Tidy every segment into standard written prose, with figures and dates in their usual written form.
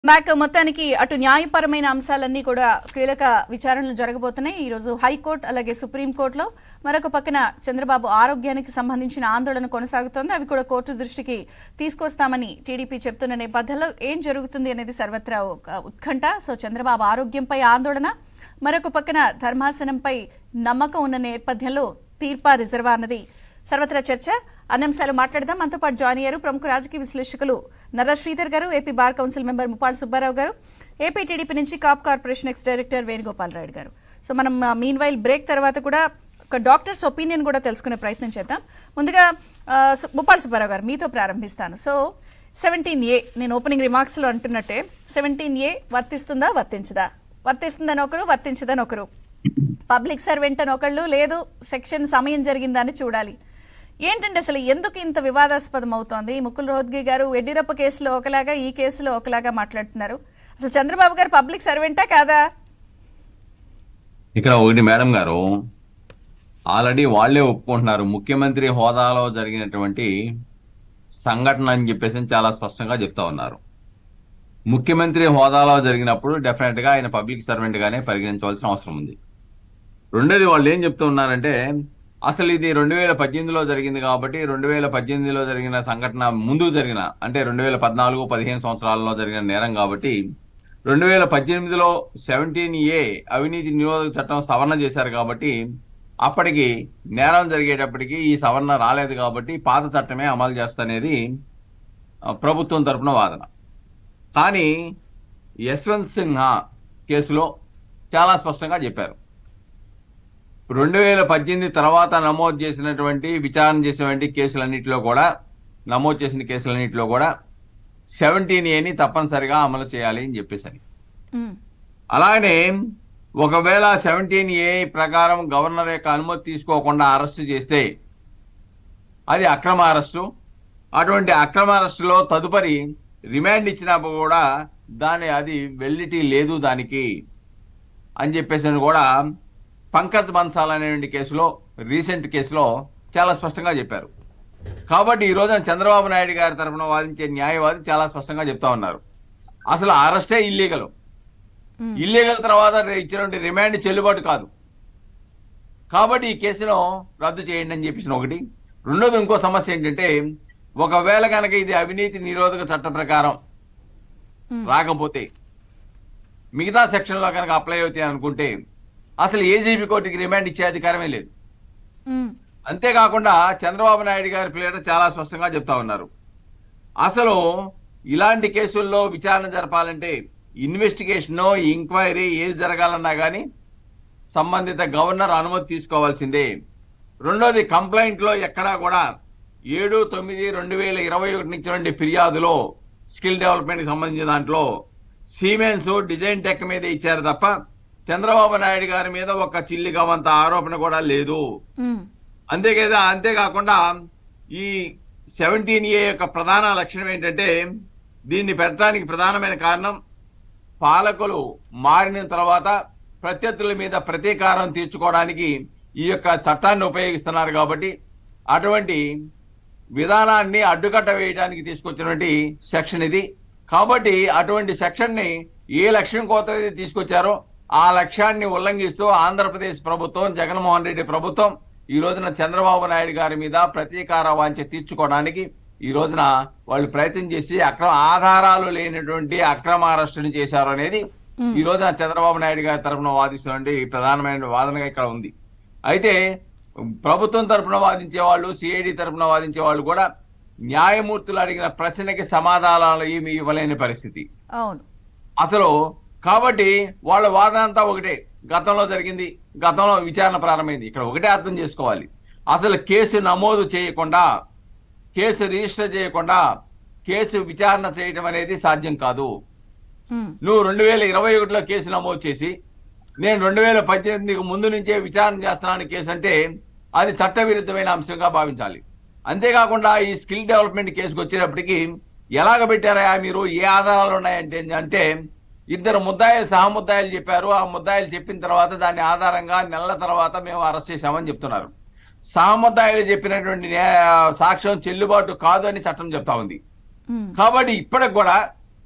Back మొత్తానికి అటు న్యాయపరమైన అంశాలన్నీ కూడా కీలక విచారణలు జరగబోతున్నాయి. ఈ రోజు హైకోర్టు అలాగే సుప్రీంకోర్టులో మరొక పక్కన చంద్రబాబు ఆరోగ్యానికి సంబంధించిన ఆందోళన కొనసాగుతోంది. అవి కూడా కోర్టు దృష్టికి తీసుకొస్తామని టీడీపీ చెప్తున్న నేపథ్యంలో ఏం జరుగుతుంది అనేది సర్వత్రా ఉత్కంఠ. సో చంద్రబాబు ఆరోగ్యంపై ఆందోళన, మరొక పక్కన ధర్మాసనంపై నమ్మకం ఉన్న నేపథ్యంలో తీర్పా రిజర్వా అన్నది సర్వత్రా చర్చ. అన్నంశాలు మాట్లాడదాం. మనతో పాటు జాయిన్ అయ్యారు ప్రముఖ రాజకీయ విశ్లేషకులు నర్రా శ్రీధర్ గారు, AP bar council member Muppalla Subbarao గారు, ఏపీ టీడీపీ నుంచి Kapu corporation ex director Venugopal Rayudu గారు. సో మనం మీన్ వైల్ బ్రేక్ తర్వాత కూడా ఒక డాక్టర్స్ ఒపీనియన్ కూడా తెలుసుకునే ప్రయత్నం చేద్దాం. ముందుగా ముప్పాళ్ళ సుబ్బారావు గారు మీతో ప్రారంభిస్తాను. సో 17A నేను ఓపెనింగ్ రిమార్క్స్లో అంటున్నట్టే 17A వర్తిస్తుందా వర్తించదా? వర్తిస్తుందని ఒకరు, వర్తించదని ఒకరు. పబ్లిక్ సర్వెంట్ అని ఒకళ్ళు, లేదు సెక్షన్ సమయం జరిగిందని చూడాలి. ఏంటంటే అసలు ఎందుకు ఇంత వివాదాస్పదం అవుతోంది? ముకుల్ రోహత్గి గారు యడ్యూరప్ప కేసులో ఒకలాగా, ఈ కేసులో ఒకలాగా మాట్లాడుతున్నారు. అసలు చంద్రబాబు గారు పబ్లిక్ సర్వెంటా కాదా? ఇక్కడ ఒకటి మేడం గారు ఆల్రెడీ వాళ్లే ఒప్పుకుంటున్నారు. ముఖ్యమంత్రి హోదాలో జరిగినటువంటి సంఘటన అని చెప్పేసి చాలా స్పష్టంగా చెప్తా ఉన్నారు. ముఖ్యమంత్రి హోదాలో జరిగినప్పుడు డెఫినెట్ గా ఆయన పబ్లిక్ సర్వెంట్ గానే పరిగణించవలసిన అవసరం ఉంది. రెండోది వాళ్ళు ఏం చెప్తూ ఉన్నారంటే అసలు ఇది 2018లో జరిగింది కాబట్టి 2018లో జరిగిన సంఘటన ముందు జరిగిన అంటే 2014-15 సంవత్సరాలలో జరిగిన నేరం కాబట్టి 2018లో 17A అవినీతి నిరోధక చట్టం సవరణ చేశారు కాబట్టి అప్పటికి నేరం జరిగేటప్పటికి ఈ సవరణ రాలేదు కాబట్టి పాత చట్టమే అమలు చేస్తనేది ప్రభుత్వం తరఫున వాదన. కానీ యశ్వంత్ సిన్హా కేసులో చాలా స్పష్టంగా చెప్పారు. 2018 తర్వాత నమోదు చేసినటువంటి విచారణ చేసినటువంటి కేసులన్నింటిలో కూడా నమోదు చేసిన కేసులన్నింటిలో కూడా 17Aని తప్పనిసరిగా అమలు చేయాలి అని చెప్పేసి. అలానే ఒకవేళ 17A ప్రకారం గవర్నర్ యొక్క అనుమతి తీసుకోకుండా అరెస్టు చేస్తే అది అక్రమ అరెస్టు. అటువంటి అక్రమ అరెస్టులో తదుపరి రిమాండ్ ఇచ్చినప్పుడు కూడా అది వెలిడిటీ లేదు దానికి అని చెప్పేసి కూడా పంకజ్ బన్సాల్ అనేటువంటి కేసులో రీసెంట్ కేసులో చాలా స్పష్టంగా చెప్పారు. కాబట్టి ఈ రోజున చంద్రబాబు నాయుడు గారి తరఫున వాదించే న్యాయవాది చాలా స్పష్టంగా చెప్తా ఉన్నారు అసలు అరెస్టే ఇల్లీగల్. ఇల్లీగల్ తర్వాత ఇచ్చినటువంటి రిమాండ్ చెల్లుబాటు కాదు. కాబట్టి ఈ కేసును రద్దు చేయండి అని చెప్పేసి ఒకటి. రెండోది ఇంకో సమస్య ఏంటంటే ఒకవేళ కనుక ఇది అవినీతి నిరోధక చట్ట ప్రకారం రాకపోతే మిగతా సెక్షన్ లో కనుక అప్లై అవుతాయి అనుకుంటే అసలు ఏజీపీ కోర్టుకి రిమాండ్ ఇచ్చే అధికారమే లేదు. అంతేకాకుండా చంద్రబాబు నాయుడు గారి ప్లేట చాలా స్పష్టంగా చెప్తా ఉన్నారు అసలు ఇలాంటి కేసుల్లో విచారణ జరపాలంటే ఇన్వెస్టిగేషన్ ఎంక్వైరీ ఏది జరగాలన్నా కానీ సంబంధిత గవర్నర్ అనుమతి తీసుకోవాల్సిందే. రెండోది కంప్లైంట్ లో ఎక్కడా కూడా 7/9/2021 ఇచ్చినటువంటి ఫిర్యాదులో స్కిల్ డెవలప్మెంట్ కి సంబంధించిన దాంట్లో సిమెన్స్ డిజైన్ టెక్ మీద ఇచ్చారు తప్ప చంద్రబాబు నాయుడు గారి మీద ఒక చిల్లిగవంత ఆరోపణ కూడా లేదు. అంతేకాకుండా ఈ 17A యొక్క ప్రధాన లక్షణం ఏంటంటే దీన్ని పెట్టడానికి ప్రధానమైన కారణం పాలకులు మారిన తర్వాత ప్రత్యర్థుల మీద ప్రతీకారం తీర్చుకోవడానికి ఈ యొక్క చట్టాన్ని ఉపయోగిస్తున్నారు కాబట్టి అటువంటి విధానాన్ని అడ్డుకట్ట వేయడానికి తీసుకొచ్చినటువంటి సెక్షన్ ఇది. కాబట్టి అటువంటి సెక్షన్ ని ఏ లక్ష్యం కోసం తీసుకొచ్చారో ఆ లక్ష్యాన్ని ఉల్లంఘిస్తూ ఆంధ్రప్రదేశ్ ప్రభుత్వం, జగన్మోహన్ రెడ్డి ప్రభుత్వం ఈ రోజున చంద్రబాబు నాయుడు గారి మీద ప్రతీకార వాంఛ తీర్చుకోవడానికి ఈ రోజున వాళ్ళు ప్రయత్నం చేసి ఆధారాలు లేనటువంటి అక్రమ అరెస్టుని చేశారు అనేది ఈ రోజున చంద్రబాబు నాయుడు గారి తరఫున వాదిస్తున్నటువంటి ప్రధానమైన వాదనగా ఇక్కడ ఉంది. అయితే ప్రభుత్వం తరఫున వాదించే వాళ్ళు, సిఐడి తరఫున వాదించే వాళ్ళు కూడా న్యాయమూర్తులు అడిగిన ప్రశ్నకి సమాధానాలు ఏమి ఇవ్వలేని పరిస్థితి అసలు. కాబట్టి వాళ్ళ వాదన అంతా ఒకటే, గతంలో జరిగింది, గతంలో విచారణ ప్రారంభమైంది. ఇక్కడ ఒకటే అర్థం చేసుకోవాలి, అసలు కేసు నమోదు చేయకుండా, కేసు రిజిస్టర్ చేయకుండా కేసు విచారణ చేయడం అనేది సాధ్యం కాదు. నువ్వు 2021లో కేసు నమోదు చేసి నేను 2018కి ముందు నుంచే విచారణ చేస్తున్నాను కేసు అంటే అది చట్టవిరుద్ధమైన అంశంగా భావించాలి. అంతేకాకుండా ఈ స్కిల్ డెవలప్మెంట్ కేసుకు వచ్చేటప్పటికి ఎలాగ పెట్టారా మీరు, ఏ ఆధారాలు ఉన్నాయంటే ఇద్దరు ముద్దాయిలు సహముద్దాయిలు చెప్పారు. ఆ ముద్దాయిలు చెప్పిన తర్వాత దాని ఆధారంగా నెలల తర్వాత మేము అరెస్ట్ చేశామని చెప్తున్నారు. సహముద్దాయిలు చెప్పినటువంటి సాక్ష్యం చెల్లుబాటు కాదు అని చట్టం చెప్తా ఉంది. కాబట్టి ఇప్పటికి కూడా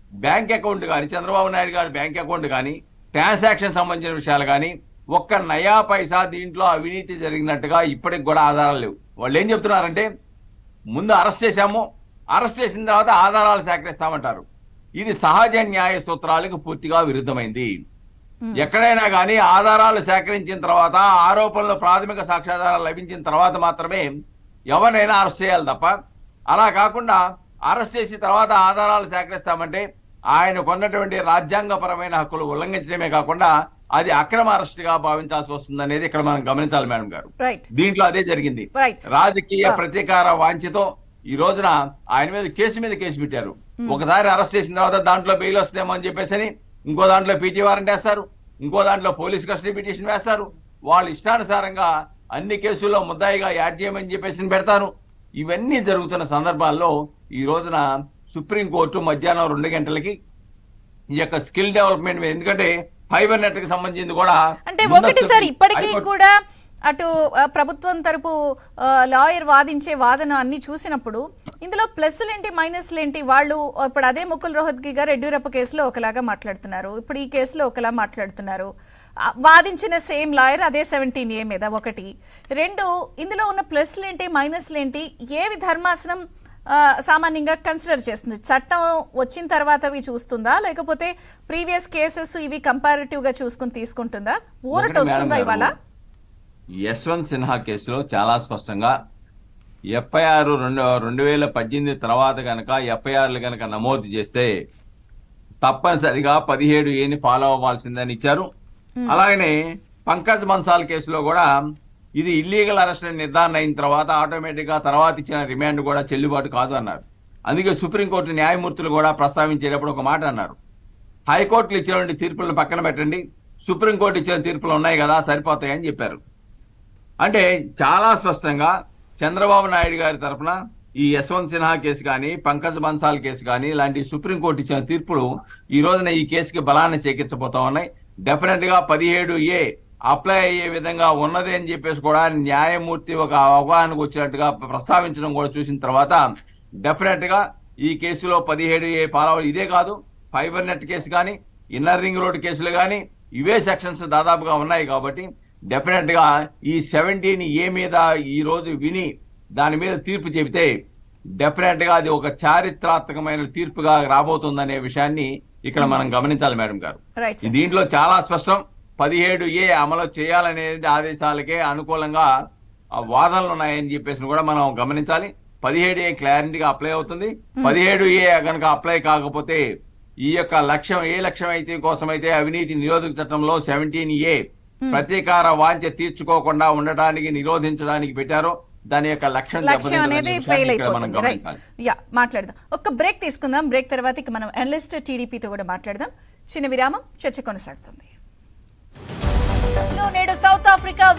బ్యాంక్ అకౌంట్ కానీ, చంద్రబాబు నాయుడు గారి బ్యాంక్ అకౌంట్ కానీ, ట్రాన్సాక్షన్ సంబంధించిన విషయాలు కానీ, ఒక్క నయా పైసా దీంట్లో అవినీతి జరిగినట్టుగా ఇప్పటికి కూడా ఆధారాలు లేవు. వాళ్ళు ఏం చెప్తున్నారంటే ముందు అరెస్ట్ చేశాము, అరెస్ట్ చేసిన తర్వాత ఆధారాలు సేకరిస్తామంటారు. ఇది సహజ న్యాయ సూత్రాలకు పూర్తిగా విరుద్ధమైంది. ఎక్కడైనా కానీ ఆధారాలు సేకరించిన తర్వాత, ఆరోపణలు ప్రాథమిక సాక్ష్యాధారాలు లభించిన తర్వాత మాత్రమే ఎవరినైనా అరెస్ట్ చేయాలి తప్ప, అలా కాకుండా అరెస్ట్ చేసిన తర్వాత ఆధారాలు సేకరిస్తామంటే ఆయన కొన్నటువంటి రాజ్యాంగపరమైన హక్కులు ఉల్లంఘించడమే కాకుండా అది అక్రమ అరెస్ట్ గా భావించాల్సి వస్తుంది అనేది ఇక్కడ మనం గమనించాలి మేడం గారు. దీంట్లో అదే జరిగింది. రాజకీయ ప్రతీకార వాంఛతో ఈ రోజున ఆయన మీద కేసు పెట్టారు. ఒకసారి అరెస్ట్ చేసిన తర్వాత దాంట్లో బెయిల్ వస్తుందేమో అని చెప్పేసి ఇంకో దాంట్లో పీటీ వారెంట్ వేస్తారు, ఇంకో దాంట్లో పోలీస్ కస్టడీ పిటిషన్ వేస్తారు. వాళ్ళు ఇష్టానుసారంగా అన్ని కేసుల్లో ముద్దాయిగా యాడ్ చేయమని చెప్పేసి పెడతారు. ఇవన్నీ జరుగుతున్న సందర్భాల్లో ఈ రోజున సుప్రీంకోర్టు మధ్యాహ్నం 2 గంటలకి ఈ యొక్క స్కిల్ డెవలప్మెంట్ మీద, ఎందుకంటే ఫైబర్ నెట్ కి సంబంధించింది కూడా అంటే ఒకటి సార్, ఇప్పటికీ కూడా అటు ప్రభుత్వం తరపు లాయర్ వాదించే వాదన అన్ని చూసినప్పుడు ఇందులో ప్లస్లు ఏంటి మైనస్లు ఏంటి? వాళ్ళు ఇప్పుడు అదే ముకుల్ రోహత్గి గారు యడ్యూరప్ప కేసులో ఒకలాగా మాట్లాడుతున్నారు, ఇప్పుడు ఈ కేసులో ఒకలా మాట్లాడుతున్నారు. వాదించిన సేమ్ లాయర్ అదే 17A మీద. ఒకటి. రెండు, ఇందులో ఉన్న ప్లస్లు ఏంటి మైనస్లు ఏంటి? ఏవి ధర్మాసనం సామాన్యంగా కన్సిడర్ చేస్తుంది? చట్టం వచ్చిన తర్వాత అవి చూస్తుందా, లేకపోతే ప్రీవియస్ కేసెస్ ఇవి కంపారిటివ్ గా చూసుకుని తీసుకుంటుందా? ఊరట వస్తుందా ఇవాళ? యశ్వంత్ సిన్హా కేసులో చాలా స్పష్టంగా ఎఫ్ఐఆర్ 2018 తర్వాత కనుక ఎఫ్ఐఆర్లు కనుక నమోదు చేస్తే తప్పనిసరిగా 17A ఫాలో అవ్వాల్సిందని ఇచ్చారు. అలాగనే పంకజ్ బన్సాల్ కేసులో కూడా ఇది ఇల్లీగల్ అరెస్ట్ నిర్ధారణ అయిన తర్వాత ఆటోమేటిక్ గా తర్వాత ఇచ్చిన రిమాండ్ కూడా చెల్లుబాటు కాదు అన్నారు. అందుకే సుప్రీంకోర్టు న్యాయమూర్తులు కూడా ప్రస్తావించేటప్పుడు ఒక మాట అన్నారు, హైకోర్టులు ఇచ్చినటువంటి తీర్పులను పక్కన పెట్టండి, సుప్రీంకోర్టు ఇచ్చిన తీర్పులు ఉన్నాయి కదా సరిపోతాయని చెప్పారు. అంటే చాలా స్పష్టంగా చంద్రబాబు నాయుడు గారి తరఫున ఈ యశ్వంత్ సిన్హా కేసు కానీ, పంకజ్ బన్సాల్ కేసు కానీ ఇలాంటి సుప్రీంకోర్టు ఇచ్చిన తీర్పులు ఈ రోజున ఈ కేసుకి బలాన్ని చేకూర్చబోతా ఉన్నాయి. డెఫినెట్ గా 17A అప్లై అయ్యే విధంగా ఉన్నది అని చెప్పేసి కూడా న్యాయమూర్తి ఒక అవగాహనకు వచ్చినట్టుగా ప్రస్తావించడం కూడా చూసిన తర్వాత డెఫినెట్ గా ఈ కేసులో 17A ఫాలో. ఇదే కాదు, ఫైబర్ నెట్ కేసు కానీ, ఇన్నర్ రింగ్ రోడ్ కేసులు కానీ ఇవే సెక్షన్స్ దాదాపుగా ఉన్నాయి. కాబట్టి డెఫినెట్ గా ఈ 17A మీద ఈ రోజు విని దాని మీద తీర్పు చెబితే డెఫినెట్ గా అది ఒక చారిత్రాత్మకమైన తీర్పుగా రాబోతుందనే విషయాన్ని ఇక్కడ మనం గమనించాలి మేడం గారు. దీంట్లో చాలా స్పష్టం, 17A అమలు చేయాలనేది ఆదేశాలకే అనుకూలంగా వాదనలు ఉన్నాయని చెప్పేసి కూడా మనం గమనించాలి. 17A క్లారిటీగా అప్లై అవుతుంది. 17A కనుక అప్లై కాకపోతే ఈ యొక్క లక్ష్యం ఏ లక్ష్యం అయితే కోసమైతే అవినీతి నిరోధక చట్టంలో 17A ప్రతీకార వాంఛ తీర్చుకోకుండా ఉండటానికి నిరోధించడానికి పెట్టారో దాని యొక్క లక్ష్యం అనేది ఫెయిల్ అయిపోతుంది. మాట్లాడదాం, ఒక్క బ్రేక్ తీసుకుందాం. బ్రేక్ తర్వాత ఇక మనం అనలిస్ట్ టీడీపీతో కూడా మాట్లాడదాం. చిన్న విరామం, చర్చ కొనసాగుతుంది. నేడు సౌత్ ఆఫ్రికా